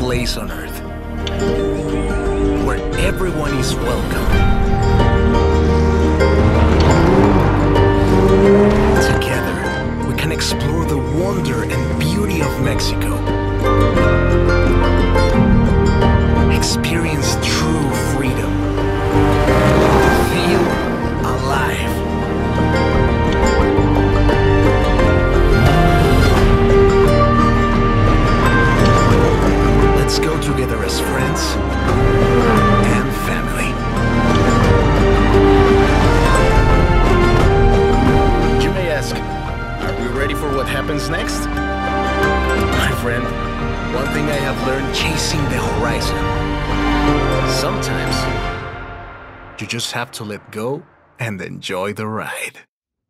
place on Earth, where everyone is welcome. Together, we can explore the wonder and beauty of Mexico. Experience true freedom. Feel alive. Let's go together as friends and family. You may ask, are we ready for what happens next? My friend, one thing I have learned chasing the horizon. Sometimes, you just have to let go and enjoy the ride.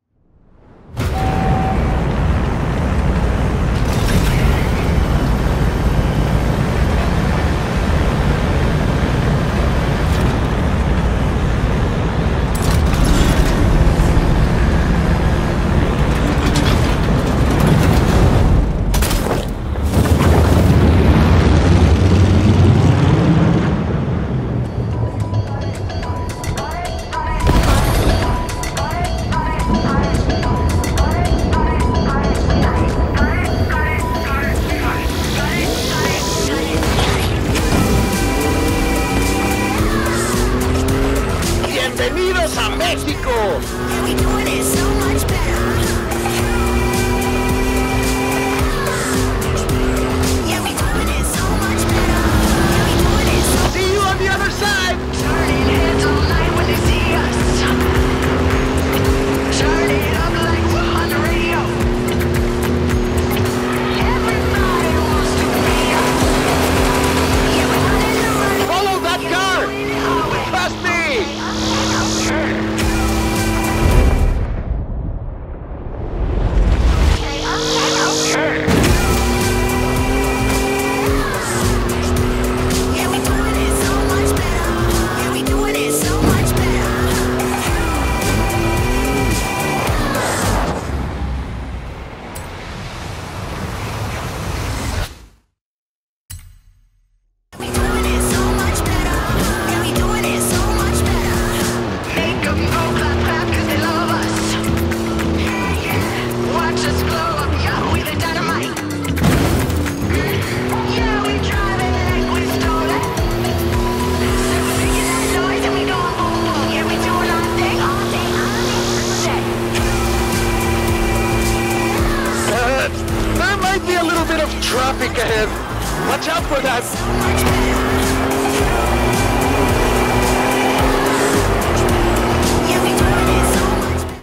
¡Bienvenidos a México! And we doing it so much better. Yeah, we doing it so much better. Yeah, we doing it so. See you on the other side! Turning heads all night when they see us. Turn it up like we're on the radio. Everybody wants to be us. Yeah, we're running and running. Follow that car! Trust me! Yeah, we doing it so much better. Yeah, we doing it so much better. We doing it so much better. Yeah, we doing it so much better. Make 'em go clap clap 'cause they love us. Watch us glow up, yeah, we the dynamite. Yeah, we drive it like we stole it. So we're making that noise and we going boom boom. Yeah, we doing our thing all day, all day. There might be a little bit of traffic ahead. Watch out for that. So much better.